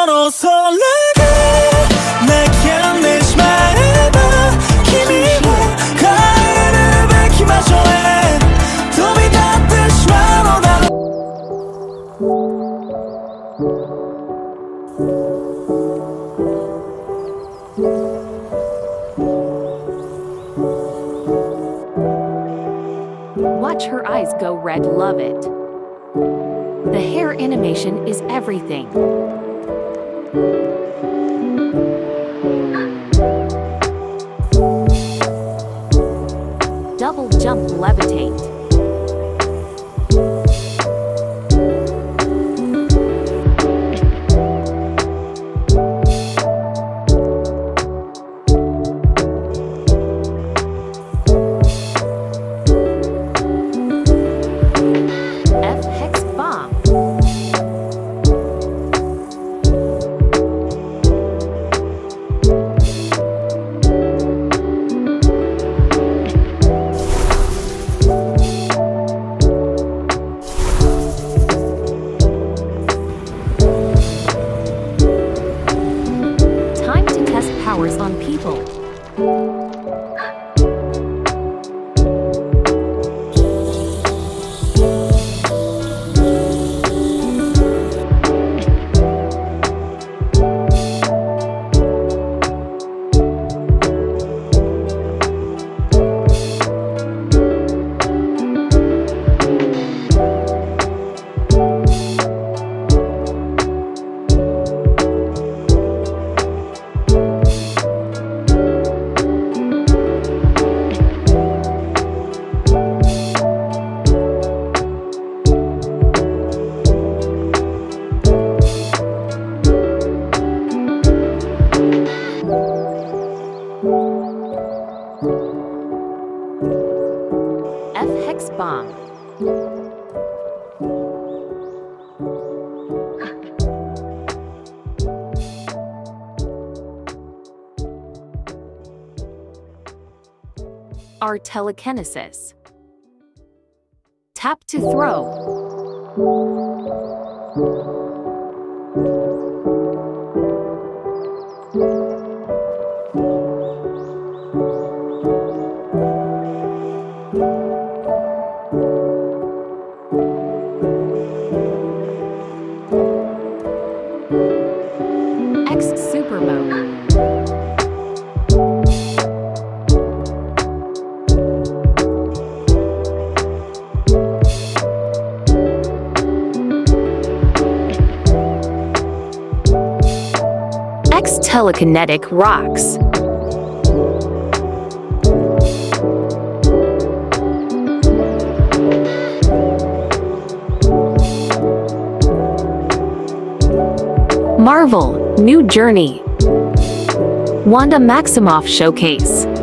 서로 설레게 내게 내지 말해봐君は 가을을 뵙기마저 해 덤이 닿듯이만 오다 Watch her eyes go red, love it. The hair animation is everything. Double jump levitate. Powers on people. F-hex bomb. Our telekinesis. Tap to throw. X super mode. X telekinetic rocks. Marvel, New Journey. Wanda Maximoff Showcase.